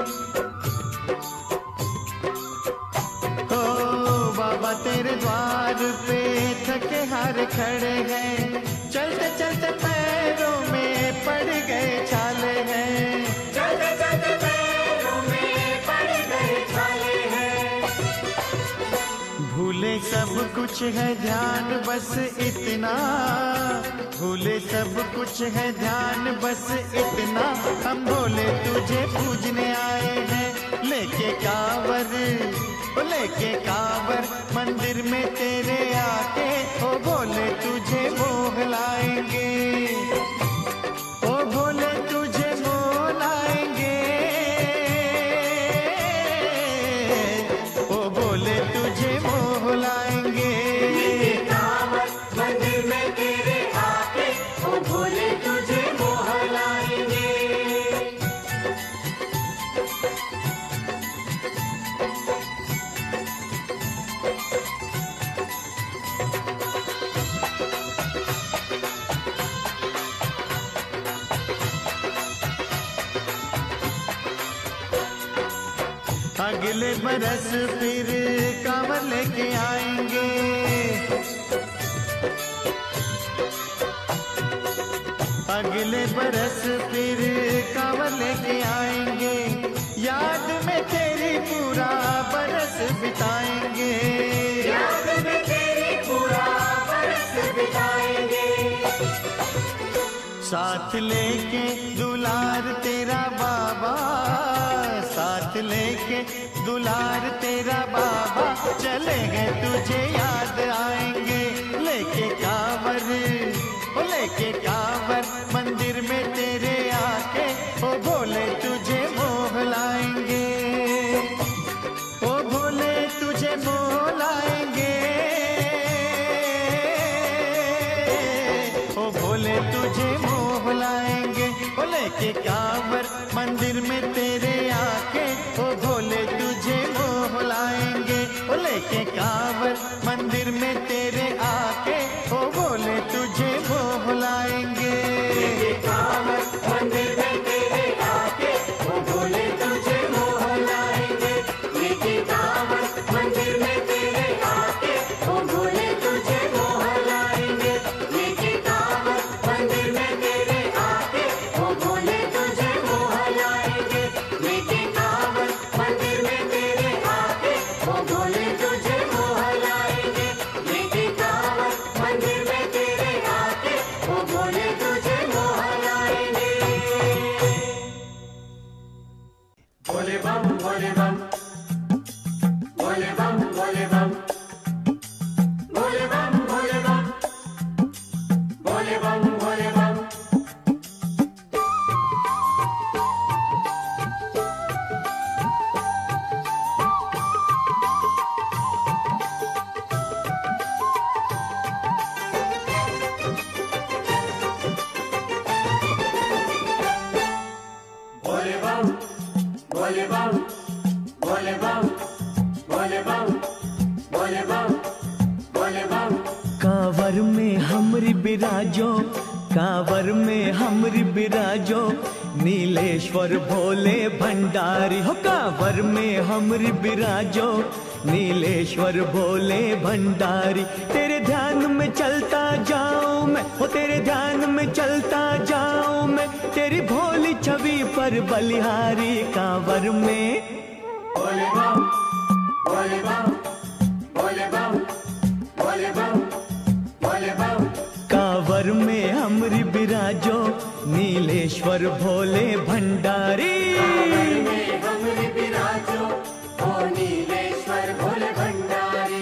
ओ बाबा तेरे द्वार पे थके हार खड़े हैं, चलते चलते पैरों में पड़ गए छाले हैं, चलते चलते पैरों में पड़ गए छाले हैं। भूले सब कुछ है ध्यान बस इतना, भूले सब कुछ है ध्यान बस इतना, हम बोले तुझे पूजने आए हैं। लेके कांवर, ओ लेके कांवर मंदिर में तेरे आके, ओ बोले तुझे मोह लाएंगे, ओ बोले तुझे मोह लाएंगे, ओ बोले तुझे मोह लाएंगे। लेके कांवर मंदिर में तेरे आके, ओ बोले तुझे मोह लाएंगे। अगले बरस फिर कांवर लेके आएंगे, अगले बरस फिर कांवर लेके आएंगे, याद साथ लेके दुलार तेरा बाबा, साथ लेके दुलार तेरा बाबा, चलेंगे तुझे याद आएंगे। लेके कांवर, ओ लेके कांवर, मंदिर में तेरे आके ओ भोले तुझे मोह लाएंगे, ओ भोले तुझे मोह लाएंगे, ओ भोले तुझे मोह लाएंगे। ओ लेके कांवर, मंदिर में तेरे आके ओ भोले तुझे मोह लाएंगे। ओ लेके कांवर, मंदिर में तेरे आके ओ भोले तुझे मोह लाएंगे। लेके कांवर, मंदिर में तेरे आके ओ भोले तुझे मोह लाएंगे। लेके कांवर, मंदिर में तेरे आके ओ भोले तुझे मोह लाएंगे। लेके कांवर, मंदिर में तेरे आके ओ भोले तुझे मोह लाएंगे। लेके कांवर, मंदिर में तेरे आके ओ भोले तुझे मोह लाएंगे। लेके कांवर, मंदिर में तेरे आके ओ भोले तुझे मोह लाएंगे। भोले बम भोले बम, भोले बम भोले बम, भोले बम भोले बम, भोले बम भोले बम। भोले बम भोले बम, भोले बम भोले बम, भोले बम भोले बम। कांवर में हमरी बिराजो, कांवर में हमरी बिराजो, नीलेश्वर भोले भंडारी हो। कांवर में हमरी बिराजो, नीलेश्वर भोले भंडारी। तेरे ध्यान में चलता जाऊं मैं, हो तेरे ध्यान में चलता जाऊं मैं, तेरी भोली छवि पर बलिहारी। कांवर में भोले बम भोले बम, भोले बम भोले बम, भोले बम। कांवर में हमरी बिराजो, नीलेश्वर भोले भंडारी। में हमरी बिराजो, ओ नीलेश्वर भोले भंडारी।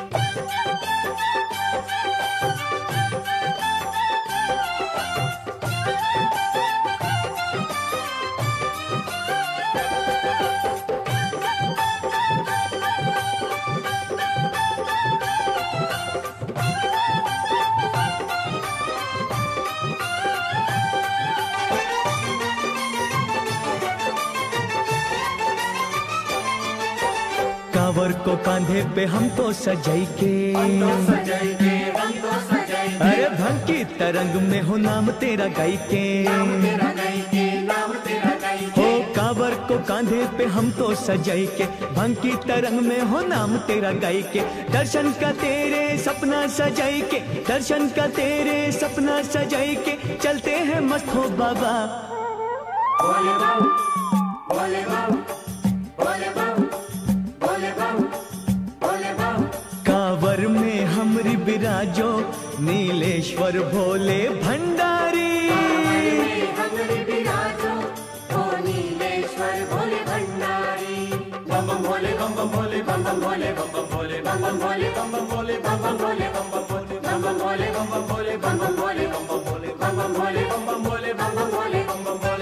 कांवर को कांधे पे हम तो सजाई के, सजाई के हम तो सजाई के, अरे भंग की तरंग में हो नाम तेरा गाई के, तेरा गाई के, नाम तेरा गाई के। हो कांवर को कांधे पे हम तो सजाई के, भंग की तरंग में हो नाम तेरा गाई के। दर्शन का तेरे सपना सजाई के, दर्शन का तेरे सपना सजाई के, चलते हैं मस्त हो बाबा। भोले बम भोले बम, भोले बम भोले बम, भोले बम। कांवर में हमरी बिराजो, नीलेश्वर भोले भंडारी। हमरी बिराजो, ओ नीलेश्वर भोले भंडारी। बम बम भोले बम बम भोले बम बम भोले बम बम भोले बम बम भोले बम बम भोले बम बम भोले बम बम भोले बम बम भोले बम बम भोले बम बम भोले बम बम भोले बम बम भोले बम बम भोले बम बम भोले बम बम भोले।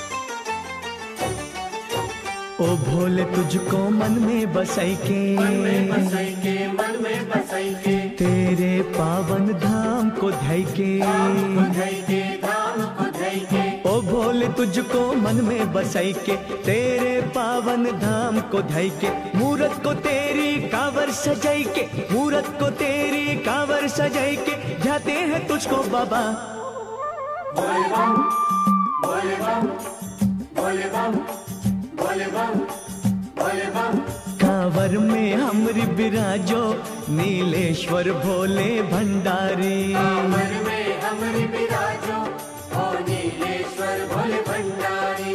ओ भोले तुझको मन में बसाई के, मन में बसाई के, मन में बसाई के, तेरे पावन धाम को धई के, धाम को धई के, धाम को धई के। ओ भोले तुझको मन में बसाई के, तेरे पावन धाम को धई के। मूरत को तेरी कांवर सजाई के, मूरत को तेरी कांवर सजाई के, जाते हैं तुझको बाबा। भोले बम भोले बम, भोले बम भोले बम, भोले बम। कांवर में हमरी बिराजो, नीलेश्वर भोले भंडारी। कांवर में हमरी बिराजो, ओ नीलेश्वर भोले भंडारी।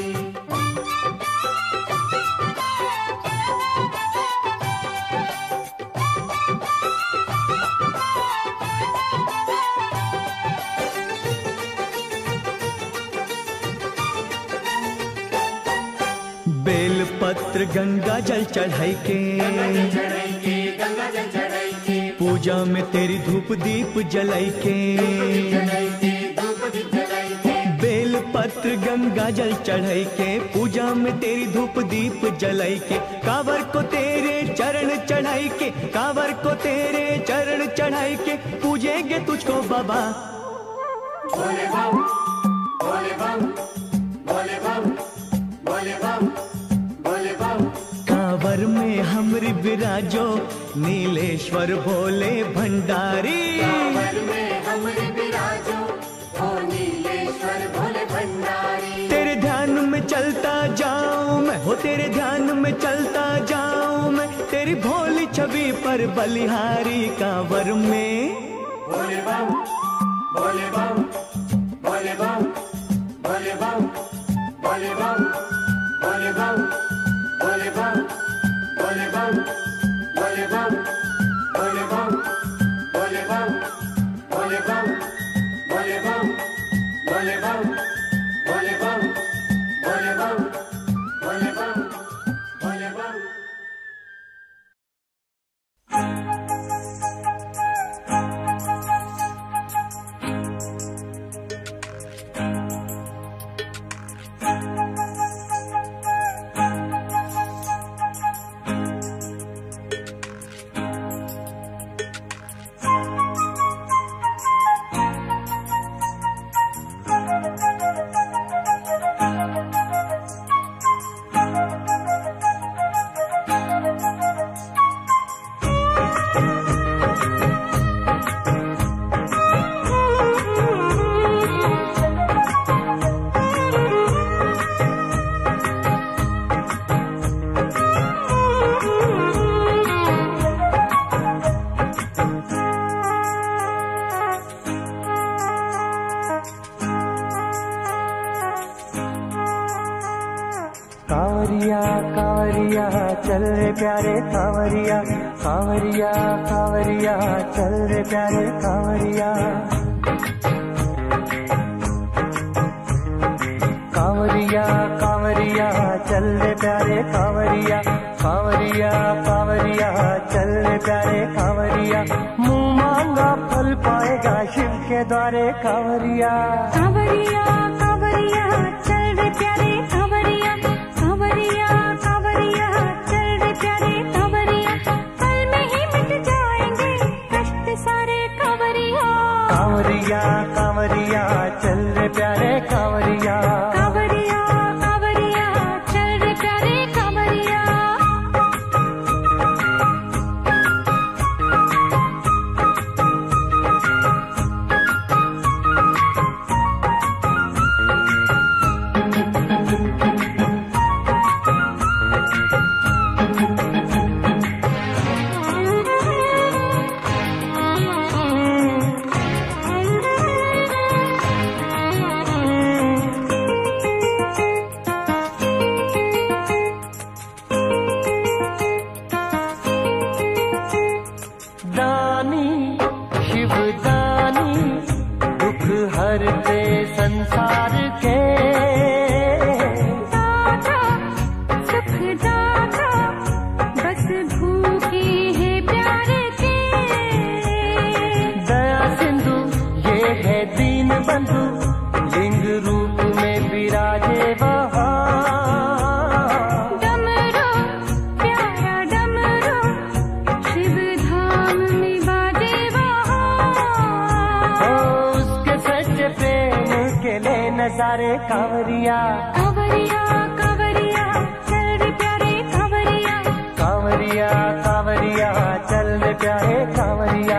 बेल पत्र गंगा जल चढ़ाई के, पूजा में तेरी धूप दीप जलाई के। बेल पत्र गंगा जल चढ़ाई के, पूजा में तेरी धूप दीप जलाई के। कांवर को तेरे चरण चढ़ाई के, कांवर को तेरे चरण चढ़ाई के, पूजेंगे तुझको बाबा। भोले बम भोले बम भोले बम भोले बम भोले बम। कांवर में हमरी विराजो नीलेश्वर भोले भंडारी। कांवर में हमरी विराजो ओ नीलेश्वर भोले भंडारी। तेरे ध्यान में चलता जाऊं मैं, हो तेरे ध्यान में चलता जाऊं मैं, तेरी भोली छवि पर बलिहारी। कांवर में भोले बम भोले बम भोले बम भोले बम भोले बम भोले बम भोले बम भोले बम भोले बम भोले बम भोले बम भोले बम भोले बम भोले बम भोले बम भोले बम भोले बम भोले बम। चल रे प्यारे कांवरिया, कांवरिया कांवरिया चल रे प्यारे कांवरिया। कांवरिया कांवरिया चल रे प्यारे कांवरिया, कांवरिया कांवरिया चल रे प्यारे कांवरिया। मुँह मांगा फल पाएगा शिव के द्वारे कांवरिया। कांवरिया कांवरिया चल रे प्यारे कांवरिया, कांवरिया कांवरिया चल रे प्यारे कांवरिया। पल में ही मिट जाएंगे कष्ट सारे कांवरिया। कांवरिया कांवरिया चल रे प्यारे कांवरिया। कांवरिया कांवरिया चल रे प्यारे कांवरिया। संसार के दाता सुख दाता बस भूखे हैं प्यार के। दया सिंधु ये है दीन बंधु, लिंग रूप में विराजे वहाँ। डमरू प्यारा डमरू शिव धाम में बाजे वहाँ। उसके सच्चे प्रेम के ले नजारे कांवरिया। कांवरिया कांवरिया चल रे प्यारे कांवरिया। कांवरिया कांवरिया चल रे प्यारे कांवरिया।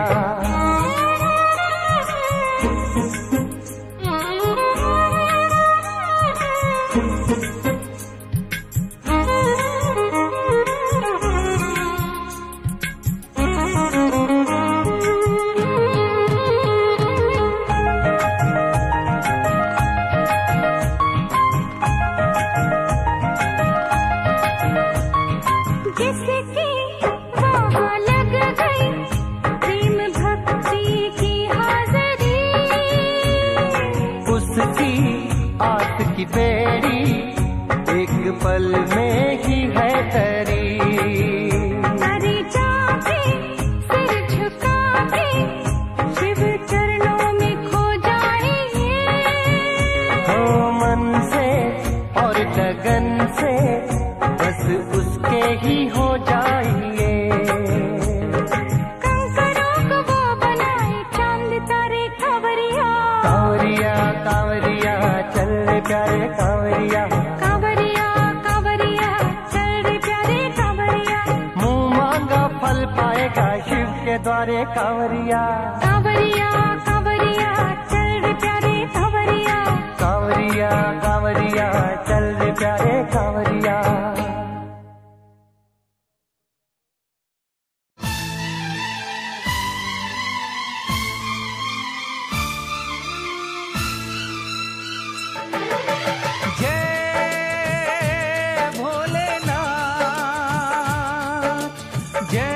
एक पल में ही है तरी। तरी जाके सिर झुका के शिव चरणों में खो जाएंगे। हो मन से और लगन से बस उसके ही हो जाइए। कंकरों को वो बनाए चांद तारे कांवरिया। कांवरिया कांवरिया चल रे प्यारे कांवरिया। कांवरिया कांवरिया चल रे प्यारे कांवरिया। मुंह मांगा फल पाएगा शिव के द्वारे कांवरिया। कांवरिया कांवरिया चल रे प्यारे कांवरिया। कांवरिया कांवरिया चल रे प्यारे कांवरिया। जय भोलेनाथ, जय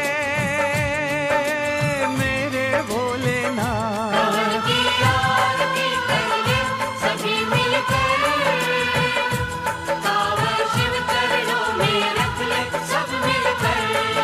मेरे भोलेनाथ। की आरती करिए सभी मिलकर, कांवर शिव चरणों में रख ले सब मिलकर।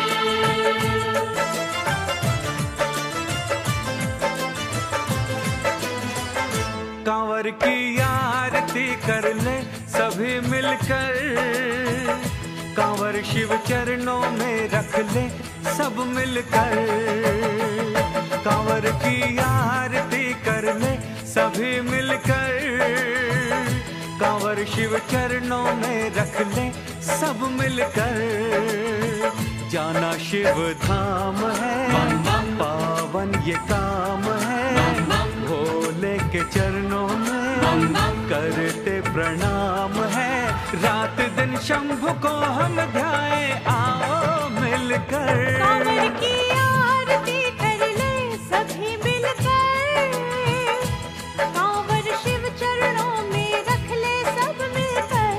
कांवर की आरती कर ले सभी मिलकर, कांवर शिव चरणों में रख ले सब मिलकर। कांवर की आरती कर ले सभी मिलकर, कांवर शिव चरणों में रख ले सब मिलकर। जाना शिव धाम है पावन ये काम है, भोले के चरणों में करते प्रणाम है। रात दिन शंभु को हम ध्याए आओ मिलकर। कांवर की आरती कर ले सभी मिलकर, कांवर शिव चरणों में रख ले सब मिलकर।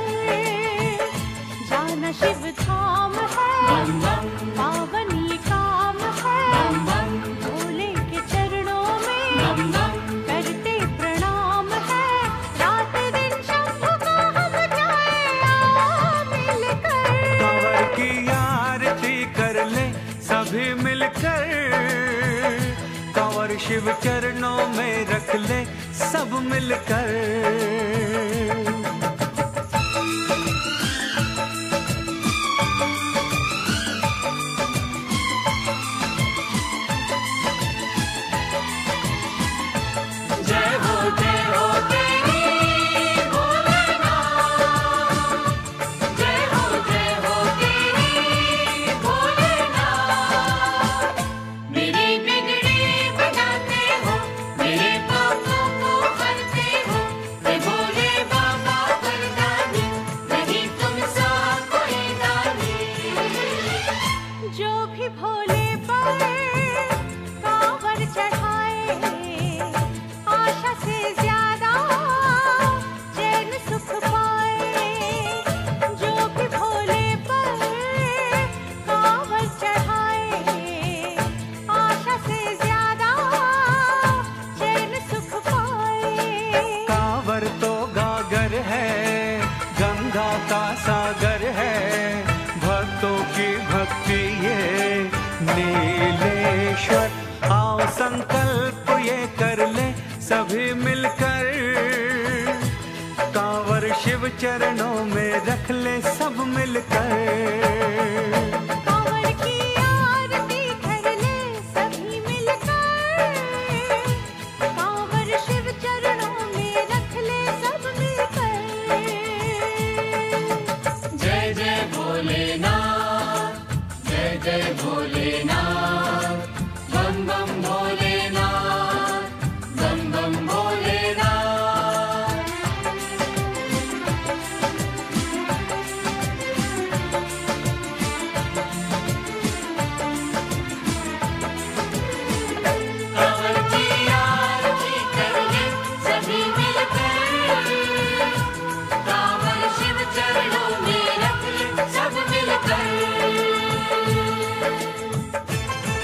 जाना शिव धाम है पावन ये काम है, भोले के चरणों में करते प्रणाम है। रात दिन शंभु को हम जाए आओ मिलकर। कांवर की आरती कर ले सभी मिलकर, कांवर शिव चरणों में रख ले सब मिलकर। जय हो जय हो तेरी भोलेनाथ, जय हो जय हो तेरी भोलेनाथ। मेरी बिगड़ी बनाते हो, मेरे पापों को हरते हो, हे भोले बाबा वरदानी, नहीं तुम सा कोई दानी। जो भी भोले पर कांवर चढ़ाए, आशा से ज्यादा चैन सुख पाए। जो भी भोले पर कांवर चढ़ाए, आशा से ज्यादा चैन सुख पाए। कांवर तो गागर है, गंगा का सागर है, भक्तों की भक्ति ये नीलेश्वर। आओ संकल्प ये कर ले सभी मिलकर, कांवर शिव चरणों में रख ले सब मिलकर। कांवर की आरती कर ले सभी मिलकर, कांवर शिव चरणों में रख ले सब मिलकर। जय जय भोलेनाथ, जय जय भोलेनाथ, बम बम भोलेनाथ, बम बम भोलेनाथ। कांवर की आरती कर ले सभी मिलकर, कांवर शिव चरणों में रख ले सब मिलकर।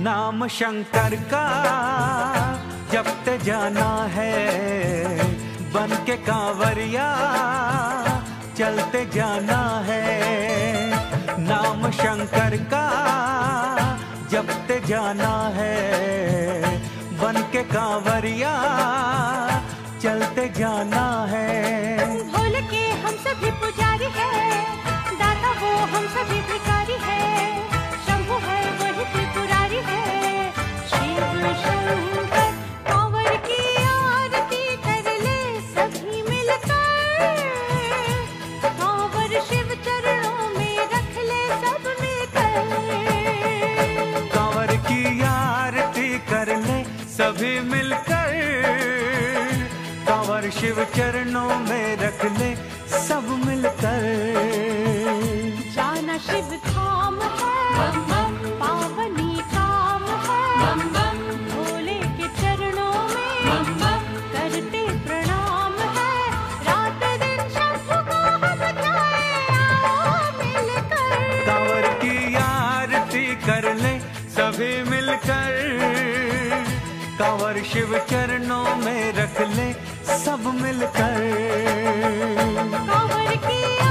नाम शंकर का जपते जाना है, बन के कांवरिया चलते जाना है। नाम शंकर का जपते जाना है, बन के कांवरिया चलते जाना है। भोले के हम सभी पुजारी है, दाता वो हम सभी भिखारी है। शंभु है वही त्रिपुरारी है, शिव शंकर कांवर की आरती कर ले सभी मिलकर। कांवर शिव चरणों में रख ले सब मिलकर। कांवर की आरती कर ले सभी मिलकर। कांवर शिव चरणों में रख ले सब मिलकर। जाना शिव धाम है, पावनी काम है। भोले के चरणों में करते प्रणाम है। रात दिन शंभु को हम गाए आओ मिलकर। कांवर की आरती कर ले सभी मिलकर। कांवर शिव चरणों में रख ले सब मिलकर। कांवर की